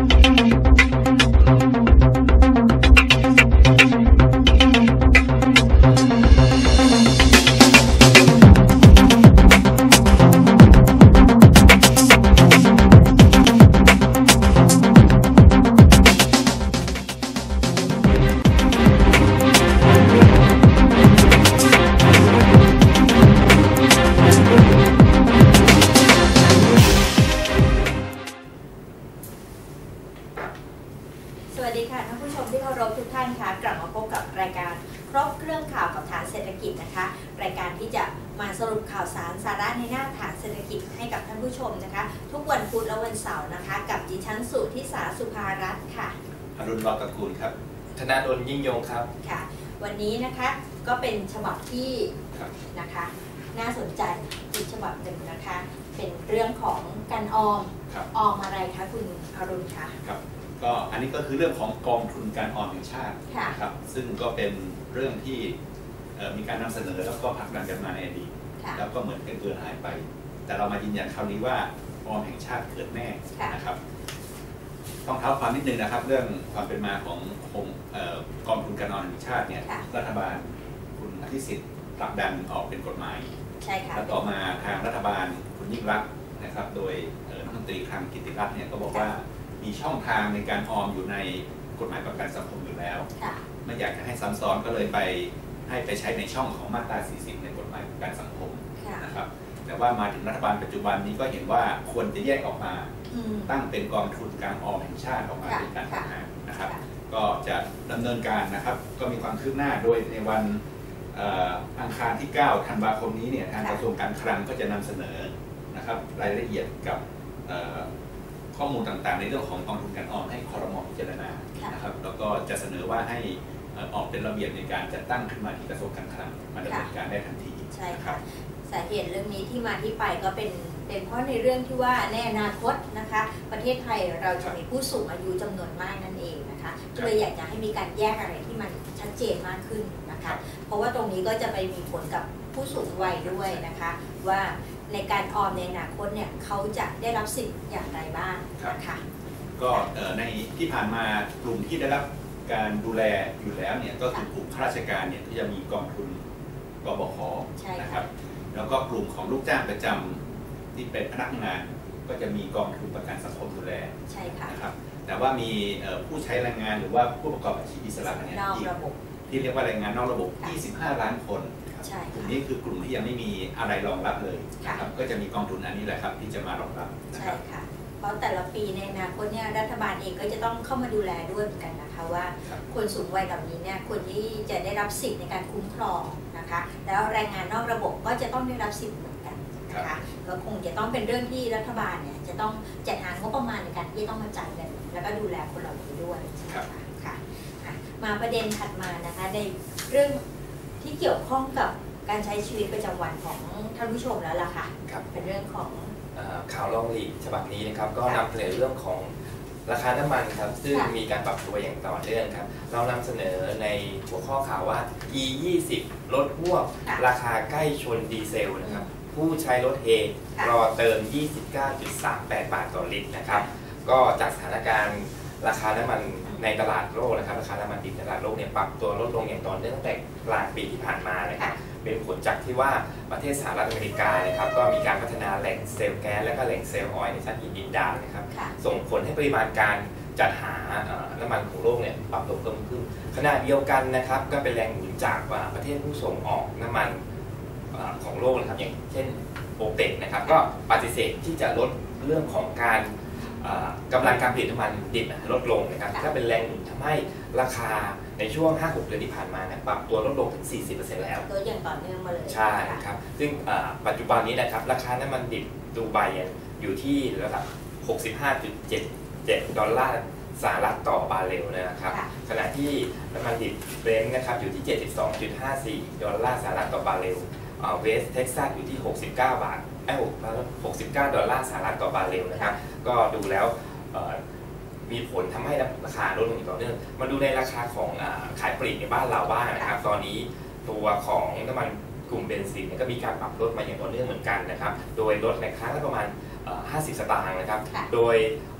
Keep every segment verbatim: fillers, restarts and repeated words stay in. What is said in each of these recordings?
สวัสดีค่ะท่านผู้ชมที่เคารพทุกท่านค่ะกลับมาพบกับรายการครบเครื่องข่าวกับฐานเศรษฐกิจนะคะรายการที่จะมาสรุปข่าวสารสาระในหน้าฐานเศรษฐกิจให้กับท่านผู้ชมนะคะทุกวันพุธและวันเสาร์นะคะกับดิฉันสุทธิสาสุภารัตน์ค่ะอรุณรอดตระกูลครับธนาดลยิ่งยงครับค่ะวันนี้นะคะก็เป็นฉบับที่นะคะน่าสนใจอีกฉบับหนึ่งนะคะเป็นเรื่องของการออมออมอะไรคะคุณอรุณคะครับก็อันนี้ก็คือเรื่องของกองทุนการออมแห่งชาติครับซึ่งก็เป็นเรื่องที่มีการนำเสนอแล้วก็ผลักดันกันมาในอดีตแล้วก็เหมือนเป็นเกินหายไปแต่เรามายืนยันคราวนี้ว่าออมแห่งชาติเกิดแน่นะครับต้องเท้าความนิดนึงนะครับเรื่องความเป็นมาของกองทุนการออมแห่งชาติเนี่ยรัฐบาลคุณอภิสิทธิ์ผลักดันออกเป็นกฎหมายแล้วต่อมาทางรัฐบาลคุณยิ่งรักษณ์นะครับโดยรัฐมนตรีคลังกิตติรัตน์เนี่ยก็บอกว่ามีช่องทางในการออมอยู่ในกฎหมายประกันสังคมอยู่แล้วไม่อยากจะให้ซ้ำซ้อนก็เลยไปให้ไปใช้ในช่องของมาตราสี่สิบในกฎหมายประกันสังคมนะครับแต่ว่ามาถึงรัฐบาลปัจจุบันนี้ก็เห็นว่าควรจะแยกออกมาตั้งเป็นกองทุนการออมแห่งชาติออกมาเป็นการทำงานนะครับก็จะดำเนินการนะครับก็มีความคืบหน้าโดยในวันอังคารที่เก้าธันวาคมนี้เนี่ยทางกระทรวงการคลังก็จะนำเสนอนะครับรายละเอียดกับข้อมูลต่างๆในเรื่องของกองทุนการออมให้ครม.พิจารณานะครับแล้วก็จะเสนอว่าให้ออกเป็นระเบียบในการจัดตั้งขึ้นมาที่กระทรวงการคลังมาดำเนินการได้ทันทีใช่ค่ะสาเหตุเรื่องนี้ที่มาที่ไปก็เป็นเป็นเพราะในเรื่องที่ว่าในอนาคตนะคะประเทศไทยเราจะมีผู้สูงอายุจำนวนมากนั่นเองนะคะก็เลยอยากจะให้มีการแยกอะไรที่มันชัดเจนมากขึ้นนะคะเพราะว่าตรงนี้ก็จะไปมีผลกับผู้สูงวัยด้วยนะคะว่าในการออมในอนาคตเนี่ยเขาจะได้รับสิทธิ์อย่างไรบ้างนะคะก็ในที่ผ่านมากลุ่มที่ได้รับการดูแลอยู่แล้วเนี่ยก็คือกลุ่มข้าราชการเนี่ยที่จะมีกองทุนกบข.นะครับแล้วก็กลุ่มของลูกจ้างประจำที่เป็นพนักงานก็จะมีกองทุนประกันสังคมดูแลใช่ค่ะนะครับแต่ว่ามีผู้ใช้แรงงานหรือว่าผู้ประกอบอาชีพอิสระเนี่ยที่เรียกว่าแรงงานนอกระบบยี่สิบห้าล้านคนกลุ่มนี้คือกลุ่มที่ยังไม่มีอะไรรองรับเลยนะครับก็จะมีกองทุนอันนี้แหละครับที่จะมารองรับใช่ค่ะเพราะแต่ละปีในอนาคตเนี่ยรัฐบาลเองก็จะต้องเข้ามาดูแลด้วยเหมือนกันนะคะว่าคนสูงวัยเหล่านี้เนี่ยคนที่จะได้รับสิทธิ์ในการคุ้มครองนะคะแล้วแรงงานนอกระบบก็จะต้องได้รับสิทธิ์เหมือนกันนะคะก็คงจะต้องเป็นเรื่องที่รัฐบาลเนี่ยจะต้องจัดหางบประมาณในการที่ต้องมาจ่ายเงินแล้วก็ดูแลคนเหล่านี้ด้วยนะคะค่ะมาประเด็นถัดมานะคะในเรื่องที่เกี่ยวข้องกับการใช้ชีวิตประจำวันของท่านผู้ชมแล้วล่ะค่ะเป็นเรื่องของข่าวลองลีกฉบับนี้นะครับก็นำเสนอเรื่องของราคาน้ำมันครับซึ่งมีการปรับตัวอย่างต่อเนื่องครับเรานำเสนอในหัวข้อข่าวว่า อี ยี่สิบ ลดฮวบราคาใกล้ชนดีเซลนะครับผู้ใช้รถเฮรอเติม ยี่สิบเก้าจุดสามแปด บาทต่อลิตรนะครับก็จากสถานการณ์ราคาน้ำมันในตลาดโลกนะครับราคาน้ำมันดิบในตลาดโลกเนี่ยปรับตัวลดลงอย่างต่อเนื่องตั้งแต่กลางปีที่ผ่านมานะครับเป็นผลจากที่ว่าประเทศสหรัฐอเมริกานะครับก็มีการพัฒนาแหล่งเซลล์แก๊สและก็แหล่งเซลล์ออยล์ในชั้นหินดินดานนะครับส่งผลให้ปริมาณการจัดหาน้ำมันของโลกเนี่ยปรับตัวเพิ่มขึ้นขณะเดียวกันนะครับก็เป็นแรงหนุนจากประเทศผู้ส่งออกน้ำมันของโลกนะครับอย่างเช่นโอเปกนะครับก็ปฏิเสธที่จะลดเรื่องของการกำลังการผลิตน้ำมันดิบลดลงนะครับก็เป็นแรงหนุนทำให้ราคาในช่วง ห้าหก เดือนที่ผ่านมาเนี่ยปรับตัวลดลงถึง สี่สิบเปอร์เซ็นต์ แล้วตัวอย่างต่อเนื่องมาเลยใช่ครับซึ่งปัจจุบันนี้นะครับราคาน้ำมันดิบดูไบอยู่ที่ระดับ หกสิบห้าจุดเจ็ดเจ็ด ดอลลาร์สหรัฐต่อบาร์เรลนะครับขณะที่น้ำมันดิบเบรนท์นะครับอยู่ที่ เจ็ดสิบสองจุดห้าสี่ ดอลลาร์สหรัฐต่อบาร์เรลเวสต์เท็กซัสอยู่ที่ หกสิบเก้า บาทไอ้หกสิบเก้า ดอลลาร์สหรัฐต่อบาร์เรลนะครับก็ดูแล้วมีผลทำให้ราคาลดลงอย่างต่อเนื่องมาดูในราคาของขายปลีกในบ้านเราบ้างนะครับตอนนี้ตัวของน้ำมันกลุ่มเบนซินก็มีการปรับลดมาอย่างต่อเนื่องเหมือนกันนะครับโดยลดในครั้งละประมาณห้าสิบสตางค์นะครับโดย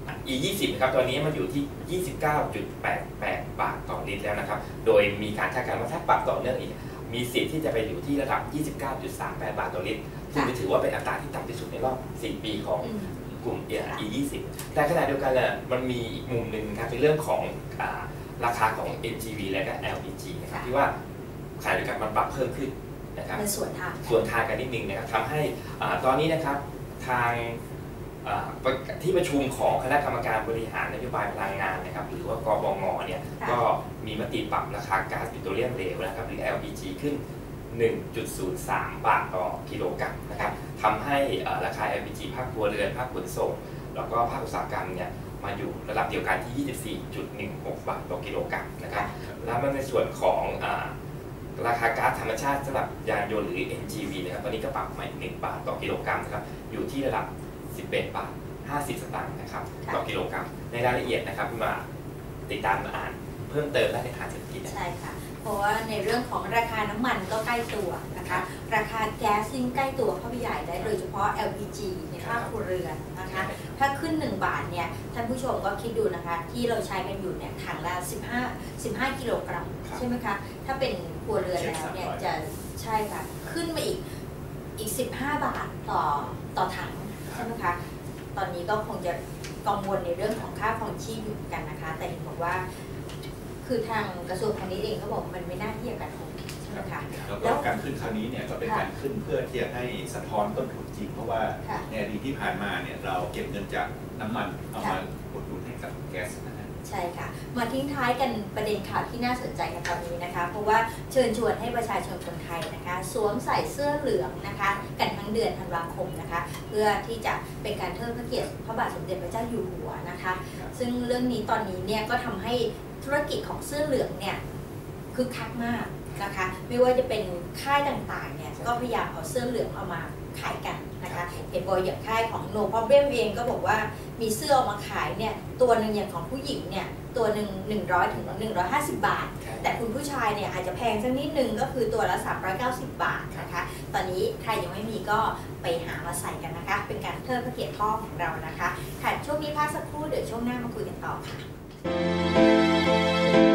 อี ยี่สิบ นะครับตอนนี้มันอยู่ที่ ยี่สิบเก้าจุดแปดแปด บาทต่อลิตรแล้วนะครับโดยมีการคาดการณ์ว่าถ้าปรับต่อเนื่องอีกมีสิทธิ์ที่จะไปอยู่ที่ระดับ ยี่สิบเก้าจุดสามแปด บาทต่อลิตรซึ่งถือว่าเป็นอัตราที่ต่ำที่สุดในรอบสี่ปีของกลุ่ม อี ยี่สิบ แต่ขณะเดียวกันน่ะมันมีอีกมุมหนึ่งครับเป็นเรื่องของอ่าราคาของ เอ็น จี วี และก็ แอล พี จี นะครับที่ว่าขณะเดียวกันมันปรับเพิ่มขึ้นนะครับเป็นส่วนทางส่วนทางกันนิดนึงนะครับทำให้อ่าตอนนี้นะครับทางอ่าที่ประชุมของคณะกรรมการบริหารนโยบายพลังงานนะครับหรือว่ากบงเนี่ยก็มีมติปรับราคาก๊าซปิโตรเลียมเหลวนะครับหรือ แอล พี จี ขึ้น หนึ่งจุดศูนย์สาม บาทต่อกิโลกรัมนะครับทำให้ราคา แอล พี จี ภาคครัวเรือนภาคขนส่งแล้วก็ภาคอุตสาหกรรมเนี่ยมาอยู่ระดับเดียวกันที่ ยี่สิบสี่จุดหนึ่งหก บาทต่อกิโลกรัมนะครับแล้วในส่วนของอ่าราคาก๊าซธรรมชาติสำหรับยานยนต์หรือ เอ็น จี วี นะครับตอนนี้ก็ปรับใหม่หนึ่งบาทต่อกิโลกรัมนะครับอยู่ที่ระดับสิบเอ็ดบาทห้าสิบสตางค์นะครับต่อกิโลกรัมในรายละเอียดนะครับมาติดตามอ่านเพิ่มเติมได้ในทางเศรษฐกิจใช่ค่ะเพราะว่าในเรื่องของราคาน้ำมันก็ใกล้ตัวนะคะราคาแก๊สซิ่งใกล้ตัวเข้าไปใหญ่ได้โดยเฉพาะ แอล พี จี ในภาคครัวเรือนนะคะถ้าขึ้นหนึ่งบาทเนี่ยท่านผู้ชมก็คิดดูนะคะที่เราใช้กันอยู่เนี่ยถังละสิบห้า สิบห้ากิโลกรัมใช่ไหมคะถ้าเป็นครัวเรือนแล้วเนี่ยจะใช่ค่ะขึ้นมาอีกอีกสิบห้าบาทต่อต่อถังใช่ไหมคะตอนนี้ก็คงจะกังวลในเรื่องของค่าครองชีพอยู่กันนะคะแต่เห็นบอกว่าคือทางกระทรวงพาณิชย์เองก็บอกมันไม่น่าที่จะกระทบใช่ไหมคะแล้วการขึ้นครั้งนี้เนี่ยก็เป็นการขึ้นเพื่อที่จะให้สะท้อนต้นทุนจริงเพราะว่าในอดีตที่ผ่านมาเนี่ยเราเก็บเงินจากน้ำมันเอามาอุดหนุนให้กับแก๊สนะฮะใช่ค่ะมาทิ้งท้ายกันประเด็นข่าวที่น่าสนใจกันตอนนี้นะคะเพราะว่าเชิญชวนให้ประชาชนคนไทยนะคะสวมใส่เสื้อเหลืองนะคะกันทั้งเดือนธันวาคมนะคะเพื่อที่จะเป็นการเทิดพระเกียรติพระบาทสมเด็จพระเจ้าอยู่หัวนะคะซึ่งเรื่องนี้ตอนนี้เนี่ยก็ทำให้ธุรกิจของเสื้อเหลืองเนี่ยคึกคักมากนะคะไม่ว่าจะเป็นค่ายต่างๆเนี่ยก็พยายามเอาเสื้อเหลืองเอามาขายกันนะคะเห็นบอกอย่างค่ายของ No Problem เองก็บอกว่ามีเสื้อออกมาขายเนี่ยตัวหนึ่งอย่างของผู้หญิงเนี่ยตัวหนึ่งหนึ่งร้อยถึงหนึ่งร้อยห้าสิบบาทแต่คุณผู้ชายเนี่ยอาจจะแพงสักนิดนึงก็คือตัวละสามร้อยเก้าสิบบาทนะคะตอนนี้ใครยังไม่มีก็ไปหามาใส่กันนะคะเป็นการเทิดพระเกียรติพ่อของเรานะคะค่ะช่วงนี้พักสักครู่เดี๋ยวช่วงหน้ามาคุยกันต่อค่ะ